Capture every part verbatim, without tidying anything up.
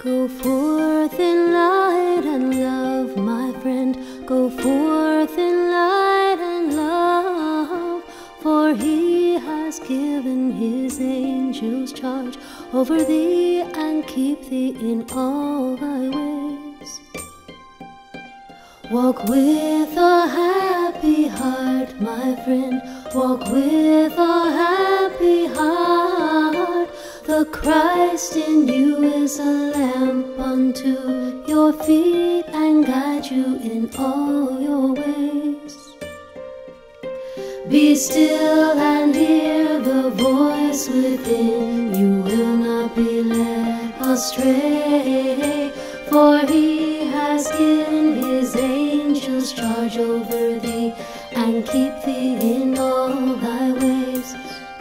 Go forth in light and love, my friend. Go forth in light and love, for he has given his angels charge over thee and keep thee in all thy ways. Walk with a happy heart, my friend. Walk with a happy heart. The Christ in you is a lamp unto your feet and guide you in all your ways. Be still and hear the voice within. You will not be led astray, for he has given his angels charge over thee and keep thee in all thy ways.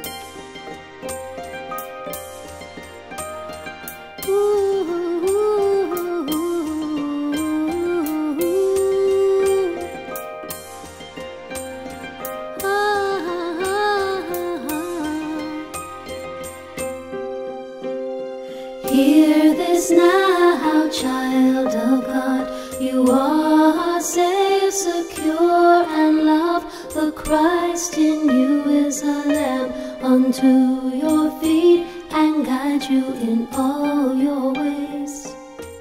Hear this now, child of God. You are safe, secure, and loved. The Christ in you is a lamp unto your feet and guide you in all your ways.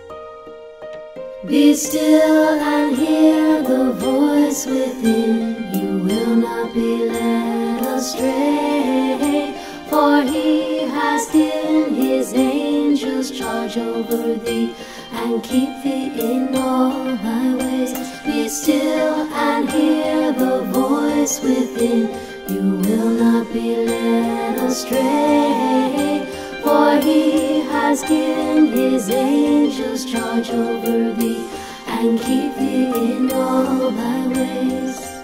Be still and hear the voice within. You will not be led astray, for he has given his angels charge over thee and keep thee in all thy ways. Be still and hear the voice within. You will not be led astray, for he has given his angels charge over thee and keep thee in all thy ways.